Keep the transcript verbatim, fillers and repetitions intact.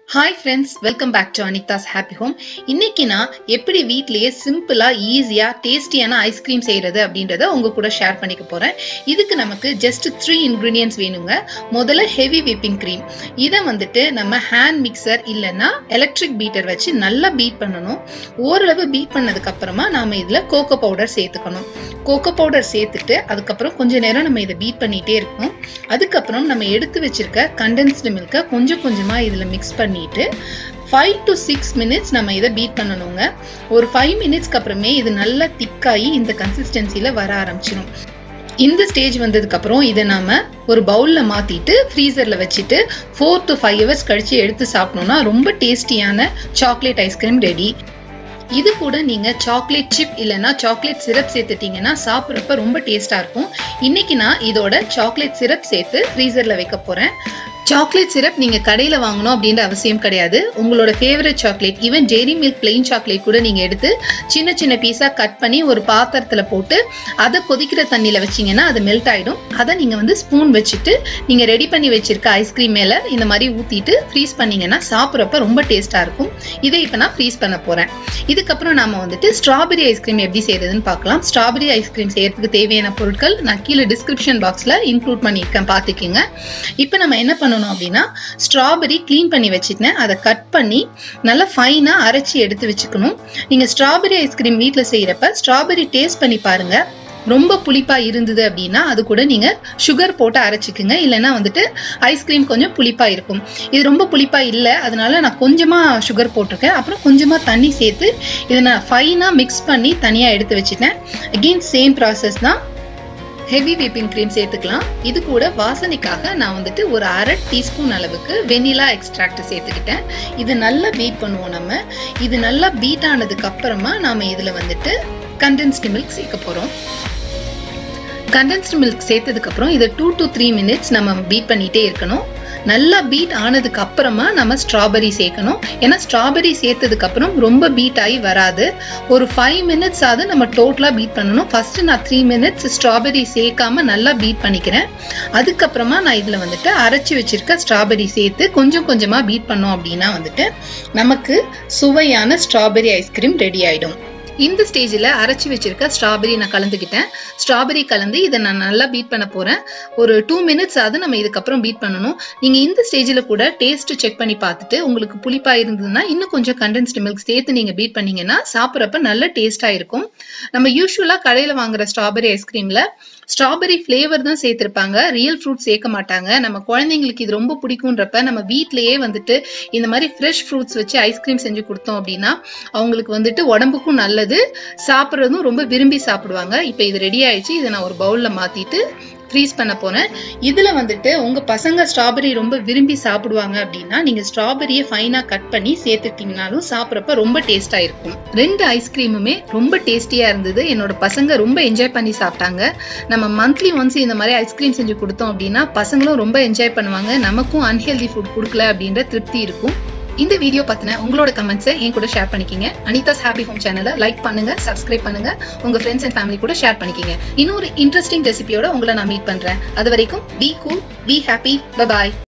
Hi friends, welcome back to Anitha's Happy Home. இன்னைக்கு நான் எப்படி வீட்லயே சிம்பிளா ஈஸியா டேஸ்டியான ஐஸ்கிரீம் செய்யறது அப்படின்றத உங்க கூட ஷேர் பண்ணிக்க போறேன். இதுக்கு நமக்கு just three ingredients வேணுங்க. முதல்ல heavy whipping cream. இத வந்துட்டு நம்ம hand mixer இல்லனா electric beater வச்சு நல்லா பீட் பண்ணனும். ஓரளவு பீட் பண்ணதுக்கு அப்புறமா நாம இதுல கோகோ பவுடர் சேர்த்துக்கணும். கோகோ பவுடர் சேர்த்துட்டு அதுக்கு அப்புறம் கொஞ்ச நேரம் நம்ம இத பீட் பண்ணிட்டே இருக்கணும். அதுக்கு அப்புறம் நம்ம எடுத்து வச்சிருக்க condensed milk கொஞ்சம் கொஞ்சமா இதுல mix பண்ணி five to six minutes நம்ம இத பீட் பண்ணனுங்க. ஒரு five minutes க்கு அப்புறமே இது நல்லா திக்காயி இந்த கன்சிஸ்டன்சில வர ஆரம்பிச்சிரும். இந்த ஸ்டேஜ் வந்ததுக்கு அப்புறம் இத நாம ஒரு பவுல்ல மாத்திட்டு ஃப்ரீசர்ல வச்சிட்டு four to five hours கழிச்சு எடுத்து சாப்பிடணும்னா ரொம்ப டேஸ்டியான சாக்லேட் ஐஸ்கிரீம் ரெடி. இது கூட நீங்க சாக்லேட் சிப் இல்லனா சாக்லேட் சிரப் சேர்த்துட்டீங்கன்னா சாப்பிடுறப்ப ரொம்ப டேஸ்டா இருக்கும். இன்னைக்கு நான் இதோட சாக்லேட் சிரப் சேர்த்து ஃப்ரீசர்ல வைக்க போறேன். சாக்லேட் சிரப் நீங்க கடையில வாங்கணும் அப்படின்ற அவசியம் கிடையாது. உங்களோட favourite chocolate even Dairy Milk plain chocolate கூட நீங்க எடுத்து சின்ன சின்ன பீஸா கட் பண்ணி ஒரு பாத்திரத்துல போட்டு அதை கொதிக்கிற தண்ணியில வச்சீங்கன்னா அது மெல்ட் ஆயிடும். அதை நீங்க வந்து ஸ்பூன் வச்சுட்டு நீங்க ரெடி பண்ணி வச்சிருக்க ஐஸ்கிரீம் மேல இந்த மாதிரி ஊத்திட்டு ஃப்ரீஸ் பண்ணீங்கன்னா சாப்பிட்றப்ப ரொம்ப டேஸ்டா இருக்கும். இதை இப்ப நான் ஃப்ரீஸ் பண்ண போறேன். இதுக்கப்புறம் நாம வந்துட்டு ஸ்ட்ராபெரி ஐஸ்கிரீம் எப்படி செய்யறதுன்னு பார்க்கலாம். ஸ்ட்ராபெரி ஐஸ்கிரீம் செய்யறதுக்கு தேவையான பொருட்கள் நான் கீழே டிஸ்கிரிப்ஷன் பாக்ஸ்ல இன்க்ளூட் பண்ணிருக்கேன், பாத்துக்கீங்க. இப்ப நம்ம என்ன பண்ணணும் அப்படின்னா ஸ்ட்ராபெரி க்ளீன் பண்ணி வச்சிட்டேன். அதை கட் பண்ணி நல்லா ஃபைனா அரைச்சி எடுத்து வச்சுக்கணும். நீங்க ஸ்ட்ராபெரி ஐஸ்கிரீம் வீட்ல செய்யறப்ப ஸ்ட்ராபெரி டேஸ்ட் பண்ணி பாருங்க. ரொம்ப புளிப்பா இருந்தது அப்படின்னா அது கூட நீங்க சுகர் போட்டு அரைச்சிக்குங்க. இல்லைன்னா வந்துட்டு ஐஸ்கிரீம் கொஞ்சம் புளிப்பா இருக்கும். இது ரொம்ப புளிப்பா இல்லை, அதனால நான் கொஞ்சமா சுகர் போட்டிருக்கேன். அப்புறம் கொஞ்சமா தண்ணி சேர்த்து இதை நான் ஃபைனா மிக்ஸ் பண்ணி தனியா எடுத்து வச்சுட்டேன். அகெயின் சேம் ப்ராசஸ் தான். ஹெவி whipping cream சேர்த்துக்கலாம். இது கூட வாசனைக்காக நான் வந்துட்டு ஒரு அரை டீஸ்பூன் அளவுக்கு வெனிலா எக்ஸ்ட்ராக்ட் சேர்த்துக்கிட்டேன். இது நல்லா பீட் பண்ணுவோம் நம்ம. இது நல்லா பீட் ஆனதுக்கு அப்புறமா நாம இதுல வந்துட்டு கண்டென்ஸ்டு மில்க் சேர்க்க போறோம். கண்டென்ஸ்டு மில்க் சேர்த்ததுக்கு அப்புறம் இதை டூ டு த்ரீ மினிட்ஸ் நம்ம பீட் பண்ணிட்டே இருக்கணும். நல்லா பீட் ஆனதுக்கு அப்புறமா நம்ம ஸ்ட்ராபெரி சேர்க்கணும். ஏன்னா ஸ்ட்ராபெரி சேர்த்ததுக்கு அப்புறம் ரொம்ப பீட் ஆகி வராது. ஒரு ஃபைவ் மினிட்ஸ் ஆகுது நம்ம டோட்டலா பீட் பண்ணணும். ஃபர்ஸ்ட் நான் த்ரீ மினிட்ஸ் ஸ்ட்ராபெரி சேர்க்காம நல்லா பீட் பண்ணிக்கிறேன். அதுக்கப்புறமா நான் இதுல வந்துட்டு அரைச்சி வச்சிருக்க ஸ்ட்ராபெரி சேர்த்து கொஞ்சம் கொஞ்சமா பீட் பண்ணோம் அப்படின்னா வந்துட்டு நமக்கு சுவையான ஸ்ட்ராபெரி ஐஸ்கிரீம் ரெடி ஆயிடும். இந்த ஸ்டேஜில் அரைச்சி வச்சிருக்க ஸ்ட்ராபெரி நான் கலந்துக்கிட்டேன். ஸ்ட்ராபெரி கலந்து இதை நான் நல்லா பீட் பண்ண போறேன். ஒரு டூ மினிட்ஸ் ஆகுது நம்ம இதுக்கப்புறம் பீட் பண்ணணும். நீங்க இந்த ஸ்டேஜில் கூட டேஸ்ட் செக் பண்ணி பார்த்துட்டு உங்களுக்கு புளிப்பா இருந்ததுன்னா இன்னும் கொஞ்சம் கண்டென்ஸ்டு மில்க் சேர்த்து நீங்க பீட் பண்ணீங்கன்னா சாப்பிட்றப்ப நல்ல டேஸ்டா இருக்கும். நம்ம யூஸ்வலா கடையில வாங்குற ஸ்ட்ராபெரி ஐஸ்கிரீம்ல ஸ்ட்ராபெரி ஃபிளேவர் தான் சேர்த்திருப்பாங்க, ரியல் ஃப்ரூட் சேர்க்க மாட்டாங்க. நம்ம குழந்தைங்களுக்கு இது ரொம்ப பிடிக்கும்ன்றப்ப நம்ம வீட்லயே வந்துட்டு இந்த மாதிரி ஃப்ரெஷ் ஃப்ரூட்ஸ் வச்சு ஐஸ்கிரீம் செஞ்சு கொடுத்தோம் அப்படின்னா அவங்களுக்கு வந்துட்டு உடம்புக்கும் நல்லது, சாப்பிட்றதும் ரொம்ப விரும்பி சாப்பிடுவாங்க. இப்ப இது ரெடி ஆயிடுச்சு. இதை நான் ஒரு பவுல்ல மாத்திட்டு ஃப்ரீஸ் பண்ண போறேன். இதுல வந்துட்டு உங்க பசங்க ஸ்ட்ராபெரி ரொம்ப விரும்பி சாப்பிடுவாங்க அப்படின்னா நீங்க ஸ்ட்ராபெரியை ஃபைனா கட் பண்ணி சேர்த்துட்டீங்கனாலும் சாப்பிட்றப்ப ரொம்ப டேஸ்டா இருக்கும். ரெண்டு ஐஸ்கிரீமுமே ரொம்ப டேஸ்டியா இருந்தது. என்னோட பசங்க ரொம்ப என்ஜாய் பண்ணி சாப்பிட்டாங்க. நம்ம மந்த்லி ஒன்ஸ் இந்த மாதிரி ஐஸ்கிரீம் செஞ்சு கொடுத்தோம் அப்படின்னா பசங்களும் ரொம்ப என்ஜாய் பண்ணுவாங்க. நமக்கும் அன்ஹெல்தி ஃபுட் கொடுக்கல அப்படின்ற திருப்தி இருக்கும். இந்த வீடியோ பத்தின உங்களோட கமெண்ட்ஸை என் கூட ஷேர் பண்ணிக்கிங்க. அனிதாஸ் ஹாப்பி ஹோம் சேனலை லைக் பண்ணுங்க, சப்ஸ்கிரைப் பண்ணுங்க, உங்க ஃப்ரெண்ட்ஸ் அண்ட் ஃபேமிலி கூட ஷேர் பண்ணிக்கிங்க. இன்னொரு இன்ட்ரெஸ்டிங் ரெசிபியோட உங்களை நான் மீட் பண்றேன். அது வரைக்கும் be cool, be happy, bye bye.